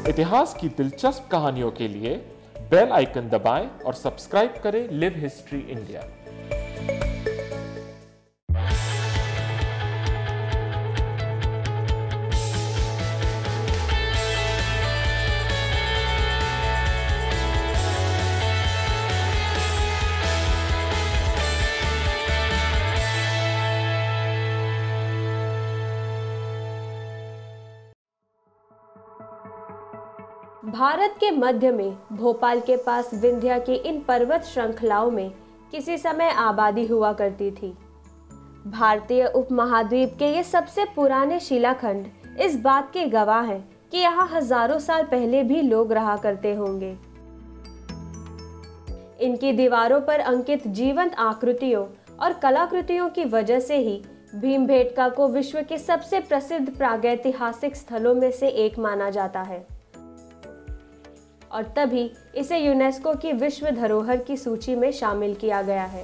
इतिहास की दिलचस्प कहानियों के लिए बेल आइकन दबाएं और सब्सक्राइब करें लिव हिस्ट्री इंडिया। भारत के मध्य में भोपाल के पास विंध्या की इन पर्वत श्रृंखलाओं में किसी समय आबादी हुआ करती थी। भारतीय उपमहाद्वीप के ये सबसे पुराने शिलाखंड इस बात के गवाह हैं कि यहाँ हजारों साल पहले भी लोग रहा करते होंगे। इनकी दीवारों पर अंकित जीवंत आकृतियों और कलाकृतियों की वजह से ही भीमबेटका को विश्व के सबसे प्रसिद्ध प्रागैतिहासिक स्थलों में से एक माना जाता है और तभी इसे यूनेस्को की विश्व धरोहर की सूची में शामिल किया गया है।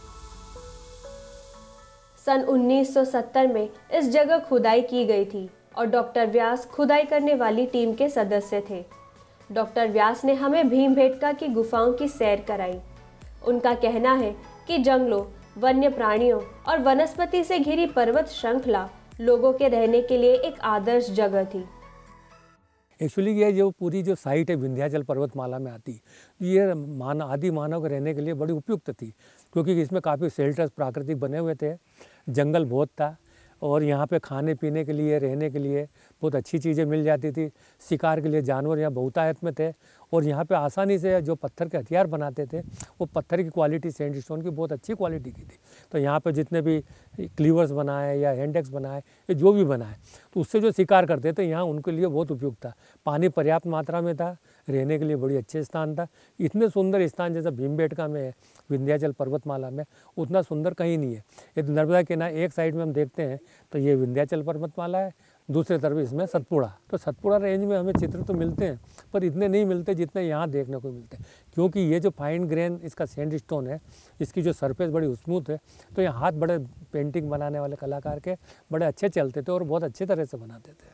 सन 1970 में इस जगह खुदाई की गई थी और डॉक्टर व्यास खुदाई करने वाली टीम के सदस्य थे। डॉक्टर व्यास ने हमें भीमबेटका की गुफाओं की सैर कराई। उनका कहना है कि जंगलों, वन्य प्राणियों और वनस्पति से घिरी पर्वत श्रृंखला लोगों के रहने के लिए एक आदर्श जगह थी। एक्चुअली ये जो पूरी जो साइट है विंध्याचल पर्वतमाला में आती, ये आदि मानव के रहने के लिए बड़ी उपयुक्त थी, क्योंकि इसमें काफ़ी शेल्टर्स प्राकृतिक बने हुए थे, जंगल बहुत था और यहाँ पे खाने पीने के लिए, रहने के लिए बहुत अच्छी चीज़ें मिल जाती थी। शिकार के लिए जानवर यहाँ बहुतायत में थे और यहाँ पे आसानी से जो पत्थर के हथियार बनाते थे वो पत्थर की क्वालिटी सैंडस्टोन की बहुत अच्छी क्वालिटी की थी। तो यहाँ पे जितने भी क्लीवर्स बनाए या हैंड-एक्स बनाए या जो भी बनाए, तो उससे जो शिकार करते थे यहाँ उनके लिए बहुत उपयुक्त था। पानी पर्याप्त मात्रा में था, रहने के लिए बड़ी अच्छे स्थान था। इतने सुंदर स्थान जैसा भीमबेटका में है, विंध्याचल पर्वतमाला में, उतना सुंदर कहीं नहीं है। ये नर्मदा के ना एक साइड में हम देखते हैं तो ये विंध्याचल पर्वतमाला है, दूसरी तरफ इसमें सतपुड़ा। तो सतपुड़ा रेंज में हमें चित्र तो मिलते हैं पर इतने नहीं मिलते जितने यहाँ देखने को मिलते हैं, क्योंकि ये जो फाइन ग्रेन इसका सैंडस्टोन है, इसकी जो सरफेस बड़ी स्मूथ है, तो ये हाथ बड़े पेंटिंग बनाने वाले कलाकार के बड़े अच्छे चलते थे और बहुत अच्छे तरह से बनाते थे।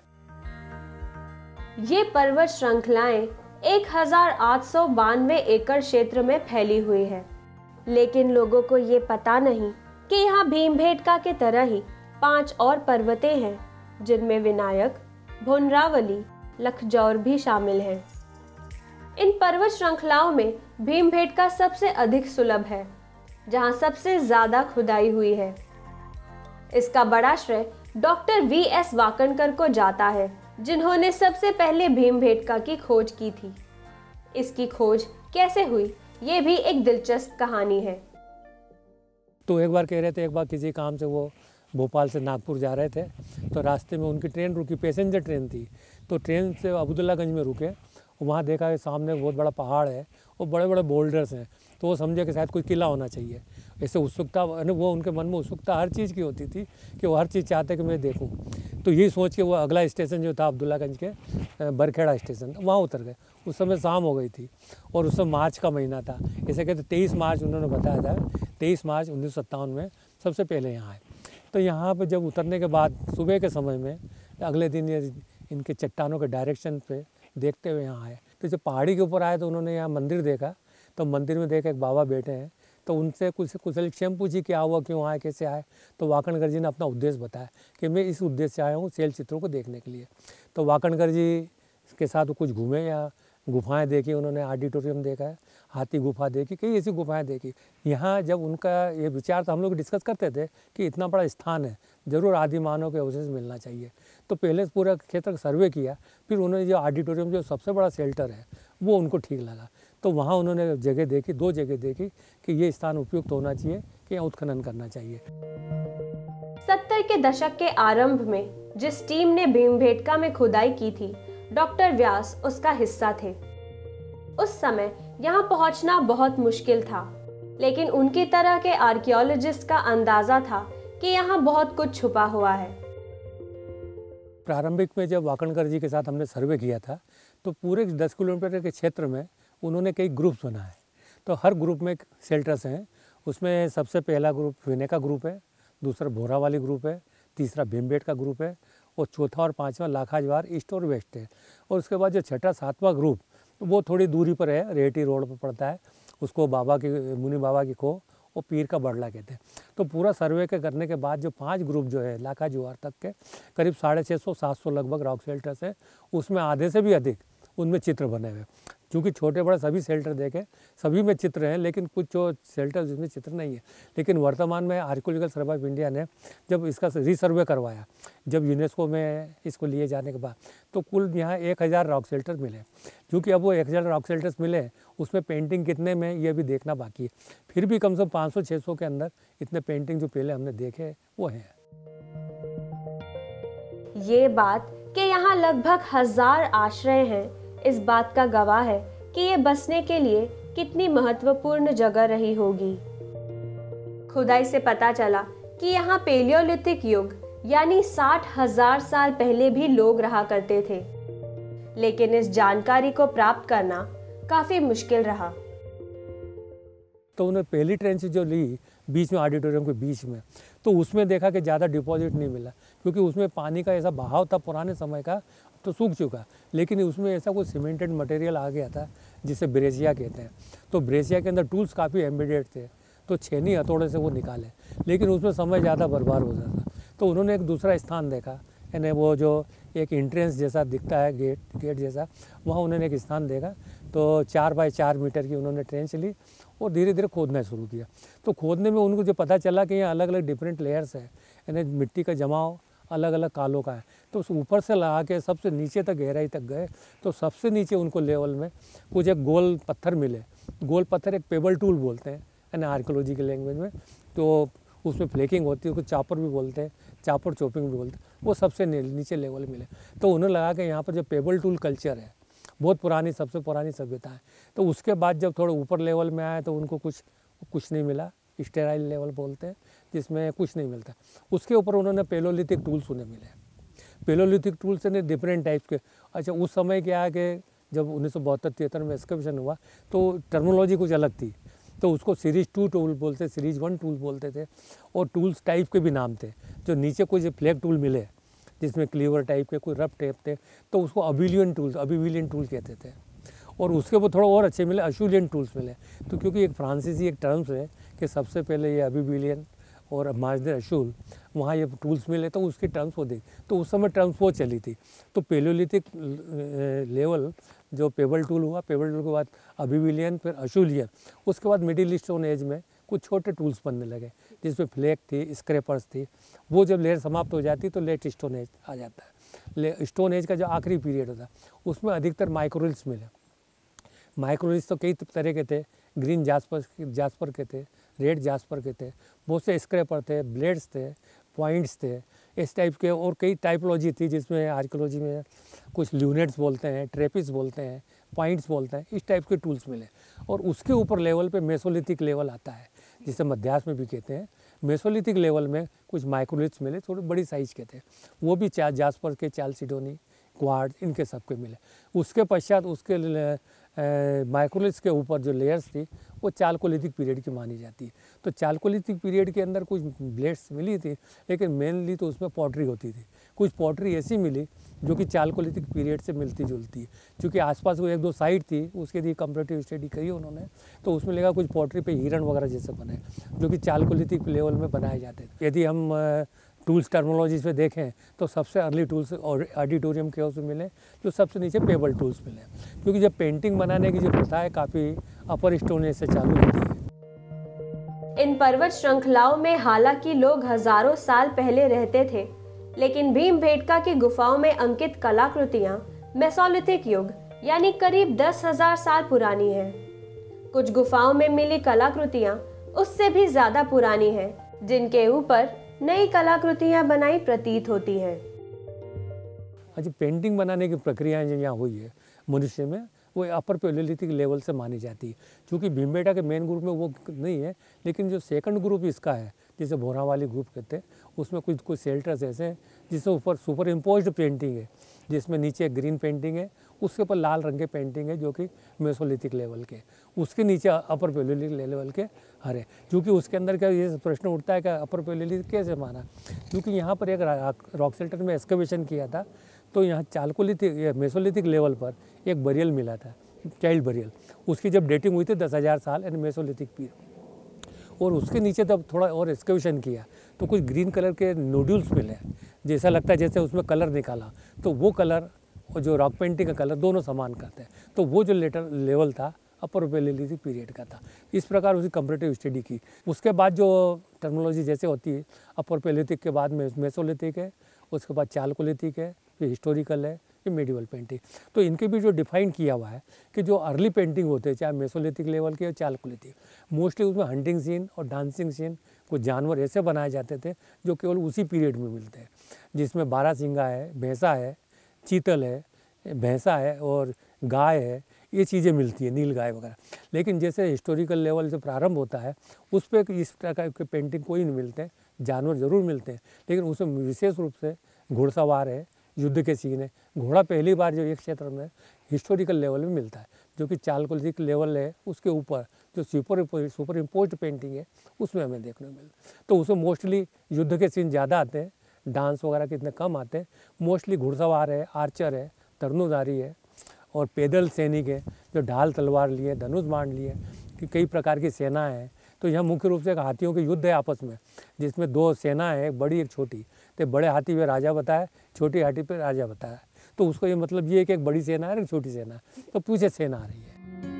ये पर्वत श्रृंखलाएं 1892 एकड़ क्षेत्र में फैली हुई है, लेकिन लोगों को ये पता नहीं कि यहाँ भीमबेटका के तरह ही 5 और पर्वतें हैं, जिनमें विनायक, भुनरावली, लखजौर भी शामिल हैं। इन पर्वत श्रृंखलाओं में भीमबेटका सबसे अधिक सुलभ है, जहाँ सबसे ज्यादा खुदाई हुई है। इसका बड़ा श्रेय डॉक्टर V.S. वाकणकर को जाता है, जिन्होंने सबसे पहले भीमबेटका की खोज की थी। इसकी खोज कैसे हुई, ये भी एक दिलचस्प कहानी है। तो एक बार कह रहे थे, एक बार किसी काम से वो भोपाल से नागपुर जा रहे थे, तो रास्ते में उनकी ट्रेन रुकी, पैसेंजर ट्रेन थी। तो ट्रेन से अब्दुल्लागंज में रुके, वहाँ देखा कि सामने बहुत बड़ा पहाड़ है और बड़े बड़े बोल्डर्स हैं। तो वो समझे कि शायद कोई किला होना चाहिए। ऐसे उत्सुकता, वो उनके मन में उत्सुकता हर चीज़ की होती थी कि वो हर चीज़ चाहते कि मैं देखूं। तो यही सोच के वो अगला स्टेशन जो था अब्दुल्लागंज के बरखेड़ा स्टेशन, वहाँ उतर गए। उस समय शाम हो गई थी और उस समय मार्च का महीना था। ऐसे कहते 23 मार्च उन्होंने बताया था, 23 मार्च 1957 में सबसे पहले यहाँ आए। तो यहाँ पर जब उतरने के बाद सुबह के समय में अगले दिन ये इनके चट्टानों के डायरेक्शन पे देखते हुए यहाँ आए। तो जब पहाड़ी के ऊपर आए तो उन्होंने यहाँ मंदिर देखा। तो मंदिर में देखा एक बाबा बैठे हैं, तो उनसे कुशलक्षेम पूछी क्या हुआ, क्यों आए, कैसे आए। तो वाकणकर जी ने अपना उद्देश्य बताया कि मैं इस उद्देश्य से आया हूँ शैल चित्रों को देखने के लिए। तो वाकणकर जी के साथ कुछ घूमे, या गुफाएं देखी उन्होंने, ऑडिटोरियम देखा है, हाथी गुफा देखी, कई ऐसी गुफाएं देखी। यहाँ जब उनका ये विचार था, हम लोग डिस्कस करते थे कि इतना बड़ा स्थान है, ज़रूर आदि मानव के अवशेष मिलना चाहिए। तो पहले पूरा क्षेत्र का सर्वे किया, फिर उन्होंने जो ऑडिटोरियम जो सबसे बड़ा शेल्टर है वो उनको ठीक लगा। तो वहाँ उन्होंने जगह देखी, 2 जगह देखी कि ये स्थान उपयुक्त होना चाहिए, कि यहाँ उत्खनन करना चाहिए। 70 के दशक के आरंभ में जिस टीम ने भीमबेटका में खुदाई की थी, डॉक्टर व्यास उसका हिस्सा थे। उस समय यहाँ पहुँचना बहुत मुश्किल था, लेकिन उनकी तरह के आर्कियोलॉजिस्ट का अंदाजा था कि यहाँ बहुत कुछ छुपा हुआ है। प्रारंभिक में जब वाकणकर जी के साथ हमने सर्वे किया था, तो पूरे 10 किलोमीटर के क्षेत्र में उन्होंने कई ग्रुप्स बनाए। तो हर ग्रुप में शेल्टर्स हैं। उसमें सबसे पहला ग्रुप विनेका ग्रुप है, दूसरा भोरावाली ग्रुप है, तीसरा भीमबेटका ग्रुप है और चौथा और पाँचवां लाखाजवार ईस्ट और वेस्ट है। और उसके बाद जो छठा सातवां ग्रुप वो थोड़ी दूरी पर है, रेहटी रोड पर पड़ता है, उसको बाबा की मुनि बाबा की खो और पीर का बड़ला कहते हैं। तो पूरा सर्वे के करने के बाद जो 5 ग्रुप जो है लाखाजवार तक के करीब 650-700 लगभग रॉक शेल्टर्स है, उसमें आधे से भी अधिक उनमें चित्र बने हुए। क्योंकि छोटे बड़े सभी शेल्टर देखे, सभी में चित्र हैं, लेकिन कुछ जो शेल्टर जिसमें चित्र नहीं है। लेकिन वर्तमान में आर्कियोलॉजिकल सर्वे ऑफ इंडिया ने जब इसका रीसर्वे करवाया, जब यूनेस्को में इसको लिए जाने के बाद, तो कुल यहाँ 1000 रॉक शेल्टर मिले। क्योंकि अब वो 1000 रॉक शेल्टर्स मिले, उसमें पेंटिंग कितने में ये भी देखना बाकी है। फिर भी कम से कम 500-600 के अंदर इतने पेंटिंग जो पहले हमने देखे वो हैं। ये बात कि यहाँ लगभग 1000 आश्रय हैं, इस बात का गवाह है कि ये बसने के लिए कितनी महत्वपूर्ण जगह रही होगी। खुदाई से पता चला कि यहाँ पेलियोलिथिक युग यानी 60,000 साल पहले भी लोग रहा करते थे, लेकिन इस जानकारी को प्राप्त करना काफी मुश्किल रहा। तो उन्हें पहली ट्रेन से जो ली बीच में, ऑडिटोरियम के बीच में, तो उसमें देखा कि ज़्यादा डिपॉजिट नहीं मिला, क्योंकि उसमें पानी का ऐसा बहाव था पुराने समय का, तो सूख चुका। लेकिन उसमें ऐसा कोई सीमेंटेड मटेरियल आ गया था जिसे ब्रेसिया कहते हैं। तो ब्रेसिया के अंदर टूल्स काफ़ी एम्बेडेड थे, तो छेनी हथौड़े से वो निकाले, लेकिन उसमें समय ज़्यादा बर्बाद हो जाता। तो उन्होंने एक दूसरा स्थान देखा, यानी वो जो एक एंट्रेंस जैसा दिखता है, गेट जैसा, वहाँ उन्होंने एक स्थान देखा। तो 4 बाय 4 मीटर की उन्होंने ट्रेन चली और धीरे धीरे खोदना शुरू किया। तो खोदने में उनको जो पता चला कि यहाँ अलग अलग डिफरेंट लेयर्स है, यानी मिट्टी का जमाव अलग अलग कालों का है। तो उस ऊपर से लगा के सबसे नीचे तक गहराई तक गए, तो सबसे नीचे उनको लेवल में कुछ एक गोल पत्थर मिले। गोल पत्थर एक पेबल टूल बोलते हैं, यानी आर्कियोलॉजी की लैंग्वेज में। तो उसमें फ्लेकिंग होती है, उसको चापर भी बोलते हैं, चापर चॉपिंग भी बोलते हैं। वो सबसे नीचे लेवल मिले। तो उन्हें लगा कि यहाँ पर जो पेबल टूल कल्चर है, बहुत पुरानी, सबसे पुरानी सभ्यता है। तो उसके बाद जब थोड़ा ऊपर लेवल में आए तो उनको कुछ नहीं मिला, स्टेराइल लेवल बोलते हैं, जिसमें कुछ नहीं मिलता। उसके ऊपर उन्होंने पेलोलिथिक टूल्स उन्हें मिले। पेलोलिथिक टूल्स ने डिफरेंट टाइप के। अच्छा, उस समय क्या है कि जब 1972-73 में एक्सकवेशन हुआ तो टर्मिनोलॉजी कुछ अलग थी। तो उसको सीरीज 2 टूल बोलते, सीरीज 1 टूल बोलते थे, और टूल्स टाइप के भी नाम थे। जो नीचे कुछ फ्लैग टूल मिले जिसमें क्लीवर टाइप के, कोई रफ टाइप थे, तो उसको अबिलियन टूल कहते थे। और उसके वो थोड़ा और अच्छे मिले, अशूलियन टूल्स मिले। तो क्योंकि एक फ्रांसीसी एक टर्म्स है कि सबसे पहले ये अबिलियन और माजदे अशूल, वहाँ ये टूल्स मिले, तो उसकी टर्म्स वो दी। तो उस समय टर्म्स वो चली थी। तो पेलोलिथिक लेवल जो पेबल टूल हुआ, पेबल टूल के बाद अबिलियन, फिर अशूलियन, उसके बाद मिडिल स्टोन एज में कुछ छोटे टूल्स बनने लगे, जिसमें फ्लैग थी, स्क्रैपर्स थी। वो जब लेयर समाप्त हो जाती तो लेट स्टोन एज आ जाता है। स्टोन एज का जो आखिरी पीरियड होता उसमें अधिकतर माइक्रोलिथ्स मिले। माइक्रोलिथ्स तो कई तरह के थे, ग्रीन जास्पर के थे, रेड जास्पर के थे, बहुत से स्क्रैपर थे, ब्लेड्स थे, पॉइंट्स थे, इस टाइप के। और कई टाइपोलॉजी थी, जिसमें आर्कियोलॉजी में कुछ ल्यूनेट्स बोलते हैं, ट्रेपिस बोलते हैं, पॉइंट्स बोलते हैं, इस टाइप के टूल्स मिले। और उसके ऊपर लेवल पे मेसोलिथिक लेवल आता है, जिसे मध्याह्न में भी कहते हैं। मेसोलिथिक लेवल में कुछ माइक्रोलिथ्स मिले, थोड़ी बड़ी साइज़ के थे, वो भी जास्पर के, चालसिडोनी, क्वार्ट्ज, इनके सबके मिले। उसके पश्चात उसके माइक्रोलिथ्स के ऊपर जो लेयर्स थी वो चालकोलिथिक पीरियड की मानी जाती है। तो चालकोलिथिक पीरियड के अंदर कुछ ब्लेड्स मिली थी, लेकिन मेनली तो उसमें पॉटरी होती थी। कुछ पॉटरी ऐसी मिली जो कि चालकोलिथिक पीरियड से मिलती जुलती है। क्योंकि आसपास वो 1-2 साइट थी, उसके लिए कंपैरेटिव स्टडी करी उन्होंने, तो उसमें लगा कुछ पॉटरी पे हिरण वगैरह जैसे बने, जो कि चालकोलिथिक लेवल में बनाए जाते थे। यदि हम टूल्स टर्मिनोलॉजी से देखें तो सबसे अर्ली टूल्स ऑडिटोरियम के उसमें मिले, जो सबसे नीचे पेबल टूल्स मिले। क्योंकि जब पेंटिंग बनाने की जो प्रथा है काफ़ी अपर स्टोन एज से चालू होती है। इन पर्वत श्रृंखलाओं में हालांकि लोग हजारों साल पहले रहते थे, लेकिन भीमबेटका की गुफाओं में अंकित कलाकृतियां मेसोलिथिक युग यानी करीब 10,000 साल पुरानी हैं। कुछ गुफाओं में मिली कलाकृतियां उससे भी ज्यादा पुरानी हैं, जिनके ऊपर नई कलाकृतियां बनाई प्रतीत होती हैं। अच्छा, पेंटिंग बनाने की प्रक्रिया जो यहाँ हुई है मनुष्य में, वो अपर पेलोलिथिक लेवल से मानी जाती है। क्योंकि भीमबेटका के मेन ग्रुप में वो नहीं है, लेकिन जो सेकंड ग्रुप इसका है, जिसे भोरावाली ग्रुप कहते हैं, उसमें कुछ शेल्टर्स ऐसे हैं जिससे ऊपर सुपर इम्पोज्ड पेंटिंग है, जिसमें नीचे ग्रीन पेंटिंग है उसके ऊपर लाल रंग के पेंटिंग है जो कि मेसोलिथिक लेवल के, उसके नीचे अपर पैलेयोलिथिक लेवल के हरे। क्योंकि उसके अंदर क्या ये प्रश्न उठता है कि अपर पैलेयोलिथिक कैसे माना, क्योंकि यहाँ पर एक रॉक शेल्टर में एक्सकवेशन किया था, तो यहाँ चालकोलिथिक मेसोलिथिक लेवल पर एक बरियल मिला था, चाइल्ड बरियल। उसकी जब डेटिंग हुई थी 10,000 साल यानी मेसोलिथिक पीरियड। और उसके नीचे तब थोड़ा और एक्सकवेशन किया तो कुछ ग्रीन कलर के नोड्यूल्स मिले, जैसा लगता है जैसे उसमें कलर निकाला, तो वो कलर और जो रॉक पेंटिंग का कलर दोनों समान करते हैं। तो वो जो लेवल था अपर पैलेयोलिथिक पीरियड का था। इस प्रकार उसकी कंपैरेटिव स्टडी की। उसके बाद जो टर्मिनोलॉजी जैसे होती है, अपर पैलेयोलिथिक के बाद में मेसोलिथिक है, उसके बाद चालकोलिथिक है, फिर हिस्टोरिकल है, फिर मेडिवल पेंटिंग। तो इनके भी जो डिफाइन किया हुआ है कि जो अर्ली पेंटिंग होते हैं चाहे मेसोलिथिक लेवल के या चालकोलिथिक, मोस्टली उसमें हंटिंग सीन और डांसिंग सीन, कुछ जानवर ऐसे बनाए जाते थे जो केवल उसी पीरियड में मिलते हैं, जिसमें बारहसिंगा है, भैंसा है, चीतल है, भैंसा है और गाय है, ये चीज़ें मिलती है, नील गाय वगैरह। लेकिन जैसे हिस्टोरिकल लेवल जो प्रारंभ होता है उस पर इस प्रकार के पेंटिंग कोई नहीं मिलते हैं, जानवर ज़रूर मिलते हैं, लेकिन उसमें विशेष रूप से घुड़सवार है, युद्ध के सीन है। घोड़ा पहली बार जो एक क्षेत्र में हिस्टोरिकल लेवल में मिलता है, जो कि चालकोलिथिक लेवल है उसके ऊपर जो सुपर इम्पोज्ड पेंटिंग है उसमें हमें देखने को मिलता है। तो उसमें मोस्टली युद्ध के सीन ज़्यादा आते हैं, डांस वगैरह कितने कम आते हैं। मोस्टली घुड़सवार है, आर्चर है, धनुधारी है और पैदल सैनिक है जो ढाल तलवार लिए, धनुष बाण लिए, कि कई प्रकार की सेना है। तो यहाँ मुख्य रूप से हाथियों के युद्ध है आपस में, जिसमें दो सेना है, एक बड़ी एक छोटी। तो बड़े हाथी पे राजा बताया, छोटी हाथी पे राजा बताया। तो उसको ये मतलब ये है कि एक बड़ी सेना है, एक छोटी सेना है, तो पीछे सेना आ रही है।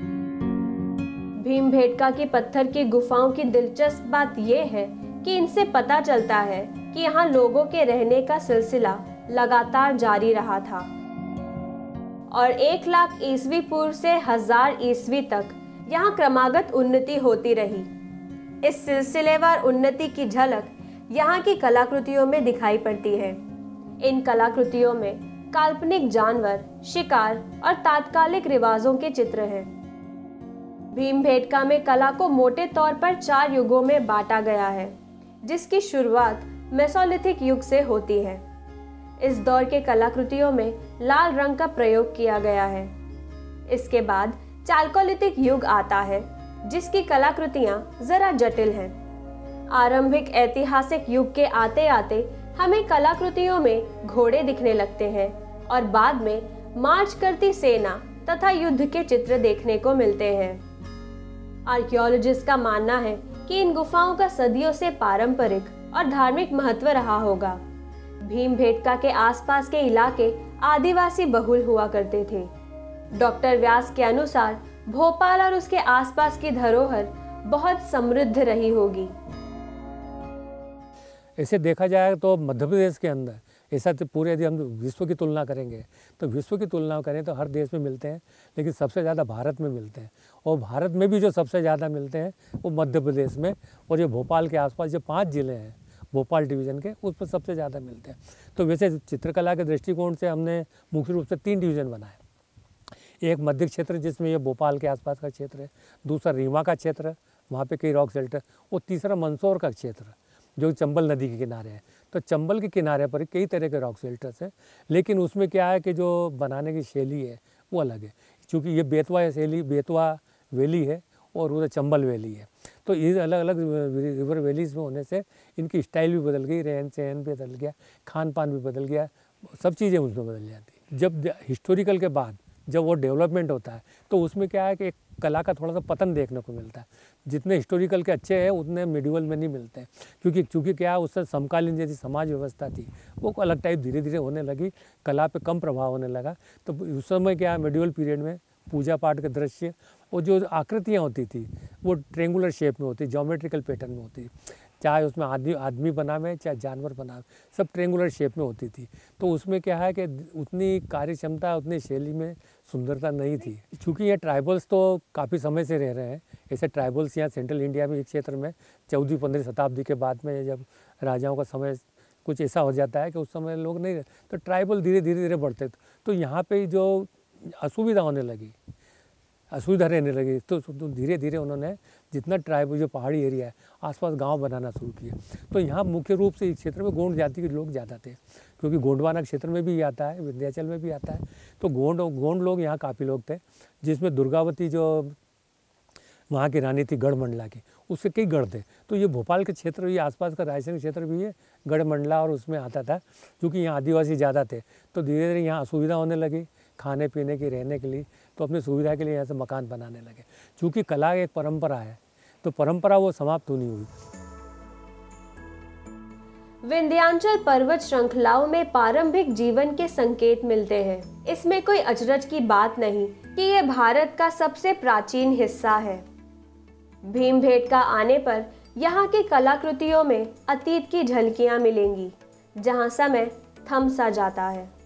भीमबेटका की पत्थर की गुफाओं की दिलचस्प बात यह है कि इनसे पता चलता है कि यहाँ लोगों के रहने का सिलसिला लगातार जारी रहा था और 1 लाख ईस्वी पूर्व से 1000 ईस्वी तक यहाँ क्रमागत उन्नति होती रही। इस सिलसिलेवार उन्नति की झलक यहाँ की कलाकृतियों में दिखाई पड़ती है। इन कलाकृतियों में काल्पनिक जानवर, शिकार और तात्कालिक रिवाजों के चित्र हैं। भीमबेटका में कला को मोटे तौर पर 4 युगों में बांटा गया है, जिसकी शुरुआत मेसोलिथिक युग से होती है। इस दौर के कलाकृतियों में लाल रंग का प्रयोग किया गया है। इसके बाद चालकोलिथिक युग आता है, जिसकी कलाकृतियां जरा जटिल हैं। आरंभिक ऐतिहासिक युग के आते आते हमें कलाकृतियों में घोड़े दिखने लगते हैं और बाद में मार्च करती सेना तथा युद्ध के चित्र देखने को मिलते हैं। आर्कियोलॉजिस्ट का मानना है कि इन गुफाओं का सदियों से पारंपरिक और धार्मिक महत्व रहा होगा। भीमबेटका के आसपास के इलाके आदिवासी बहुल हुआ करते थे। डॉक्टर व्यास के अनुसार भोपाल और उसके आसपास की धरोहर बहुत समृद्ध रही होगी। ऐसे देखा जाए तो मध्य प्रदेश के अंदर ऐसा तो पूरे यदि हम विश्व की तुलना करेंगे तो विश्व की तुलना करें तो हर देश में मिलते हैं, लेकिन सबसे ज़्यादा भारत में मिलते हैं। और भारत में भी जो सबसे ज़्यादा मिलते हैं वो मध्य प्रदेश में, और ये भोपाल के आसपास जो 5 ज़िले हैं भोपाल डिवीज़न के, उस पर सबसे ज़्यादा मिलते हैं। तो वैसे चित्रकला के दृष्टिकोण से हमने मुख्य रूप से 3 डिवीज़न बनाए। एक मध्य क्षेत्र जिसमें ये भोपाल के आसपास का क्षेत्र है, दूसरा रीवा का क्षेत्र, वहाँ पे कई रॉक शेल्टर, और तीसरा मंदसौर का क्षेत्र जो चंबल नदी के किनारे है। तो चंबल के किनारे पर कई तरह के रॉक शेल्टर्स हैं, लेकिन उसमें क्या है कि जो बनाने की शैली है वो अलग है। क्योंकि ये बेतवा शैली, बेतवा वैली है और उधर चंबल वैली है, तो ये अलग अलग रिवर वैलीज में होने से इनकी स्टाइल भी बदल गई, रहन सहन भी बदल गया, खान पान भी बदल गया, सब चीज़ें उसमें बदल जाती। जब हिस्टोरिकल के बाद जब वो डेवलपमेंट होता है तो उसमें क्या है कि एक कला का थोड़ा सा पतन देखने को मिलता है। जितने हिस्टोरिकल के अच्छे हैं उतने मिडिवल में नहीं मिलते हैं, क्योंकि क्या है उससे समकालीन जैसी समाज व्यवस्था थी वो अलग टाइप धीरे धीरे होने लगी, कला पे कम प्रभाव होने लगा। तो उस समय क्या है मिडिवल पीरियड में पूजा पाठ के दृश्य और जो आकृतियाँ होती थी वो ट्रेंगुलर शेप में होती, ज्योमेट्रिकल पैटर्न में होती, चाहे उसमें आदमी बनावे चाहे जानवर बनावे, सब ट्रेंगुलर शेप में होती थी। तो उसमें क्या है कि उतनी कार्य क्षमता, उतनी शैली में सुंदरता नहीं थी। चूँकि ये ट्राइबल्स तो काफ़ी समय से रह रहे हैं, ऐसे ट्राइबल्स यहाँ सेंट्रल इंडिया में एक क्षेत्र में 14वीं-15वीं शताब्दी के बाद में जब राजाओं का समय कुछ ऐसा हो जाता है कि उस समय लोग नहीं रहे, तो ट्राइबल धीरे धीरे बढ़ते थे। तो यहाँ पर जो असुविधा होने लगी असुविधा रहने लगी। तो धीरे धीरे उन्होंने जितना ट्राइब जो पहाड़ी एरिया है आसपास गांव बनाना शुरू किए। तो यहाँ मुख्य रूप से इस क्षेत्र में गोंड जाति के लोग ज़्यादा थे, क्योंकि गोंडवाना क्षेत्र में भी आता है, विंध्याचल में भी आता है। तो गोंड लोग यहाँ काफ़ी लोग थे, जिसमें दुर्गावती जो वहाँ की रानी थी गढ़मंडला की, उससे कई गढ़ थे। तो ये भोपाल के क्षेत्र भी, आसपास का रायसेन क्षेत्र भी है गढ़मंडला, और उसमें आता था। क्योंकि यहाँ आदिवासी ज़्यादा थे तो धीरे धीरे यहाँ असुविधा होने लगी खाने पीने की, रहने के लिए। तो अपनी सुविधा के लिए यहाँ से मकान बनाने लगे। चूँकि कला एक परंपरा है तो परंपरा वो समाप्त होनी हुई। विंध्याचल पर्वत श्रृंखलाओं में प्रारंभिक जीवन के संकेत मिलते हैं। इसमें कोई अचरज की बात नहीं कि यह भारत का सबसे प्राचीन हिस्सा है। भीमबेटका आने पर यहाँ की कलाकृतियों में अतीत की झलकियां मिलेंगी, जहाँ समय थम सा जाता है।